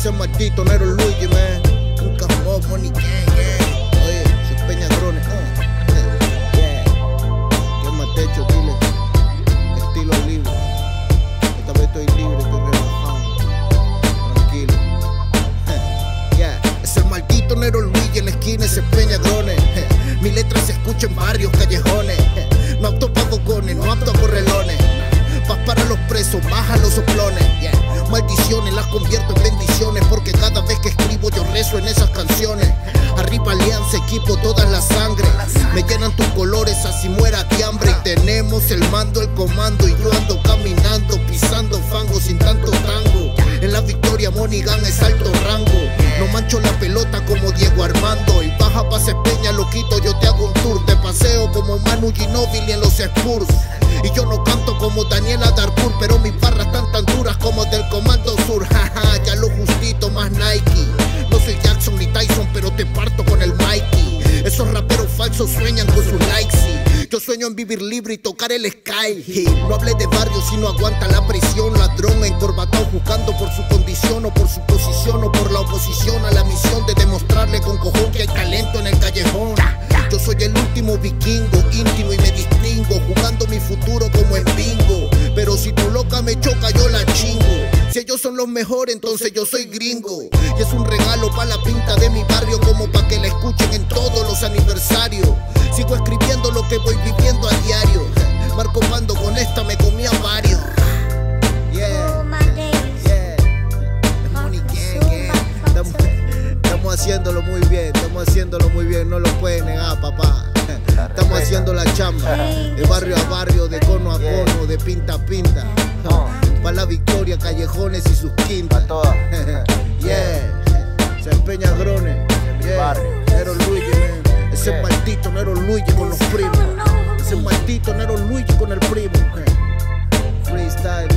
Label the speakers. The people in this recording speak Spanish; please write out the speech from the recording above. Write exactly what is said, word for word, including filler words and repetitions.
Speaker 1: Ese maldito Nero Luigi, man. Un camón, money gang, gang. Oye, se peña drones, uh. Yeah. ¿Qué más techo, dile? Estilo libre. Esta vez estoy libre, estoy relajado. Tranquilo. Yeah. Es el maldito Nero Luigi en la esquina, ese peña drones. Mi letra se escucha en barrios, callejones. No apto pa' bocones, no apto a correlones. Paz para los presos, baja los soplones. Yeah. Maldiciones las convierto en bendiciones, porque cada vez que escribo yo rezo en esas canciones. Arriba alianza, equipo, toda la sangre. Me llenan tus colores, así muera de hambre. Y tenemos el mando, el comando. Y yo ando caminando, pisando fango sin tanto tango. En la victoria Monigan es alto rango. No mancho la pelota como Diego Armando. Y baja pa' Peña, loquito, yo te hago un tour. Te paseo como Manu Ginóbili en los Spurs. Y yo no canto como Daniela Darcourt, pero mis barras están tan duras como del Comando Sur. Jaja, ya lo justito, más Nike. No soy Jackson ni Tyson, pero te parto con el Mikey. Esos raperos falsos sueñan con sus likes, sí. Yo sueño en vivir libre y tocar el sky. Y no hablé de barrio si no aguanta la prisión. Ladrón encorbatado juzgando por su condición o por su posición o por la oposición a la misión de demostrarle con cojón que hay talento en el callejón. Yo soy el último vikingo, íntimo y me distingo, jugando mi futuro como en bingo. Pero si tu loca me choca, yo la chingo. Si ellos son los mejores, entonces yo soy gringo. Y es un regalo pa' la pinta de mi barrio, como pa' que la escuchen en todos los aniversarios. Sigo escribiendo lo que voy viviendo a diario. Marco Pando, con esta me comía varios. Yeah, yeah. Money gang, gang. Estamos, estamos haciéndolo muy bien, estamos haciéndolo muy bien, no lo pueden negar, papá. Estamos haciendo la chamba, de barrio a barrio, de cono a cono, de pinta a pinta. Pa' la victoria, callejones y sus quintas. Yeah, se empeña drones. Yeah, Nero Luigi, man. Ese maldito Nero Luigi con los primos. Ese maldito Nero Luigi con el primo. Freestyle.